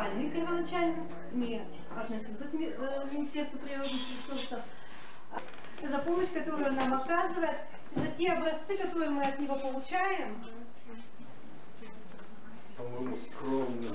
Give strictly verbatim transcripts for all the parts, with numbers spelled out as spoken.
муниципальный первоначально, не относился к Министерству природных ресурсов. За помощь, которую он нам оказывает, за те образцы, которые мы от него получаем. По-моему, скромно.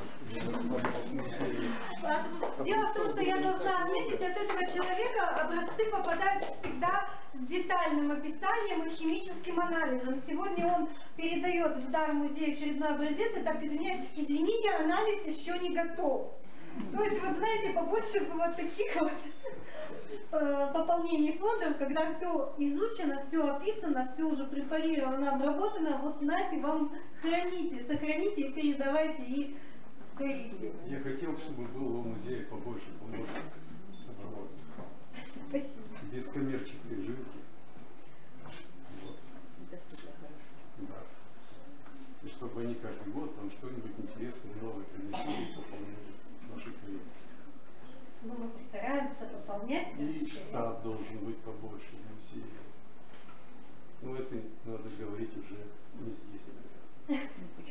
Дело в том, что я должна отметить, от этого человека образцы попадают всегда с детальным описанием и химическим анализом. Сегодня он передает в дар музея очередной образец, и так, извиняюсь, извините, анализ еще не готов. То есть, вот знаете, побольше вот таких вот э, пополнений фондов, когда все изучено, все описано, все уже препарировано, обработано, вот знаете, вам храните, сохраните и передавайте, и горите. Я хотел, чтобы было у музея побольше помощников. Спасибо. Без коммерческой жилки. Вот. Да. И чтобы они каждый год там что-нибудь интересное, новое принесли и пополнили наши коллекции. Ну, мы постараемся пополнять. И штат должен быть побольше в музее. Но это надо говорить уже не здесь, наверное.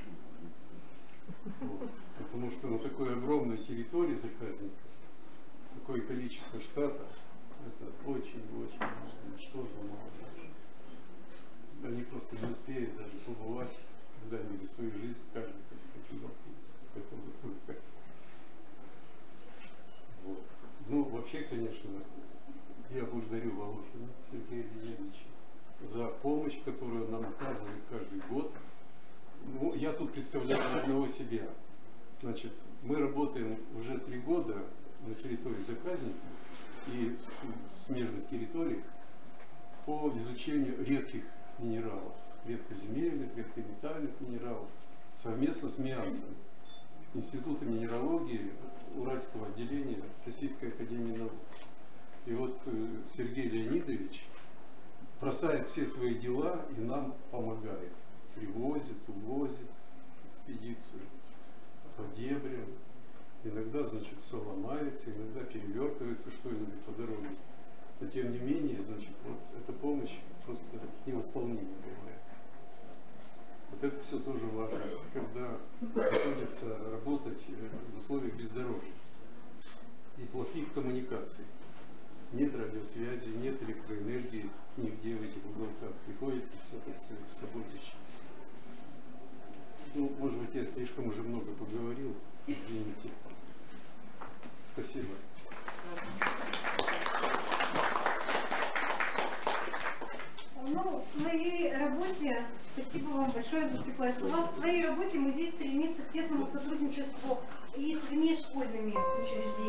Вот. Потому что на такой огромной территории заказника, такое количество штата, это очень-очень мало. Что-то мало даже. Они просто не успеют даже побывать когда-нибудь за свою жизнь, каждый, так сказать, хотел запускать. Вот. Ну, вообще, конечно, я благодарю Волошина Сергея Леонидовича за помощь, которую он нам оказывает каждый год. Ну, я тут представляю одного себя. Значит, мы работаем уже три года на территории заказника и в смежных территориях по изучению редких минералов, редкоземельных, редкометальных минералов, совместно с МИАСом, Институтом минералогии Уральского отделения Российской академии наук. И вот Сергей Леонидович бросает все свои дела и нам помогает. Привозит, увозит экспедицию по дебрям. Иногда, значит, все ломается, иногда перевертывается что-нибудь по дороге. Но тем не менее, значит, вот эта помощь просто невосполнима бывает. Вот это все тоже важно, когда приходится работать в условиях бездорожья и плохих коммуникаций. Нет радиосвязи, нет электроэнергии нигде в этих уголках. Приходится все, так сказать, с собой тащить. Ну, может быть, я слишком уже много поговорил. Извините. Спасибо. Ну, в своей работе, спасибо вам большое за теплые слова, в своей работе музей стремится к тесному сотрудничеству и с внешкольными учреждениями.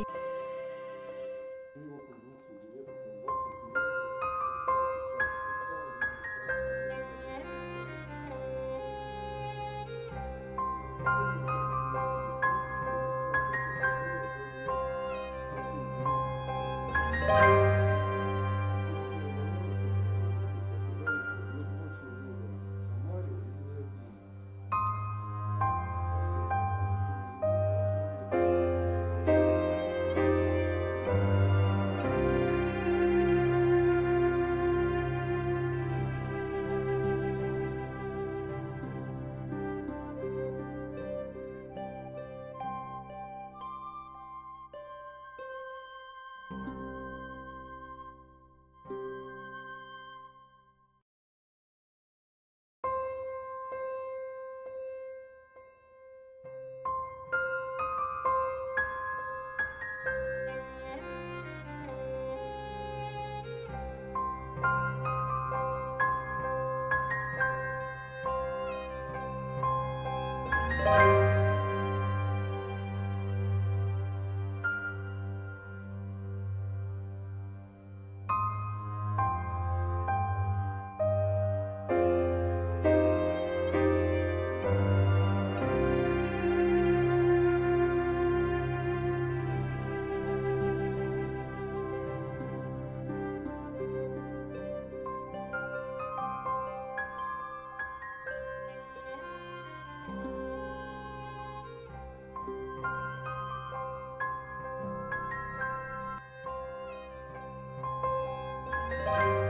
Bye.